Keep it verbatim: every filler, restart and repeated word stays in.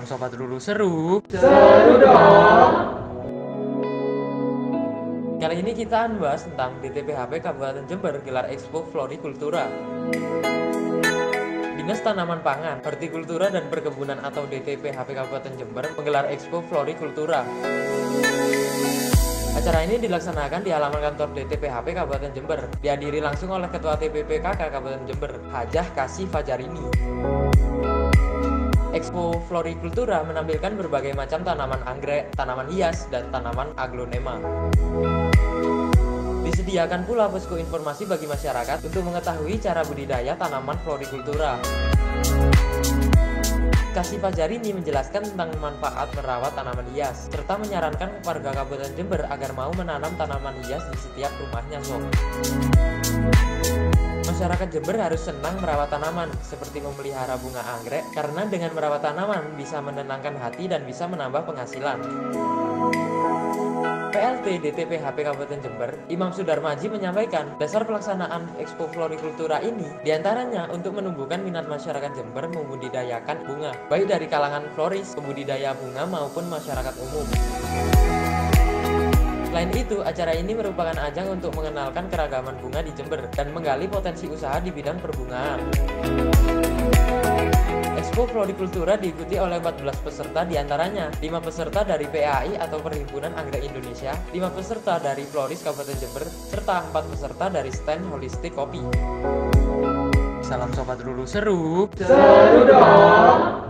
Sobat Lulu, seru? Seru dong! Kali ini kita akan bahas tentang D T P H P Kabupaten Jember gelar Expo Florikultura. Dinas Tanaman Pangan, Hortikultura dan Perkebunan atau D T P H P Kabupaten Jember menggelar Expo Florikultura. Acara ini dilaksanakan di halaman kantor D T P H P Kabupaten Jember, dihadiri langsung oleh Ketua T P P K K Kabupaten Jember, Hajah Kasih Fajarini. Expo Florikultura menampilkan berbagai macam tanaman anggrek, tanaman hias, dan tanaman aglonema. Disediakan pula posko informasi bagi masyarakat untuk mengetahui cara budidaya tanaman florikultura. Kasih Fajarini menjelaskan tentang manfaat merawat tanaman hias, serta menyarankan warga Kabupaten Jember agar mau menanam tanaman hias di setiap rumahnya. Sob. Masyarakat Jember harus senang merawat tanaman, seperti memelihara bunga anggrek, karena dengan merawat tanaman bisa menenangkan hati dan bisa menambah penghasilan. P L T D T P H P Kabupaten Jember, Imam Sudarmaji menyampaikan, dasar pelaksanaan Expo Florikultura ini diantaranya untuk menumbuhkan minat masyarakat Jember membudidayakan bunga, baik dari kalangan floris, pembudidaya bunga maupun masyarakat umum. Selain itu, acara ini merupakan ajang untuk mengenalkan keragaman bunga di Jember dan menggali potensi usaha di bidang perbungaan. Expo Florikultura diikuti oleh empat belas peserta, diantaranya lima peserta dari P A I atau Perhimpunan Anggrek Indonesia, lima peserta dari Floris Kabupaten Jember, serta empat peserta dari stand Holistik Kopi. Salam Sobat Lulu, seru? Seru dong!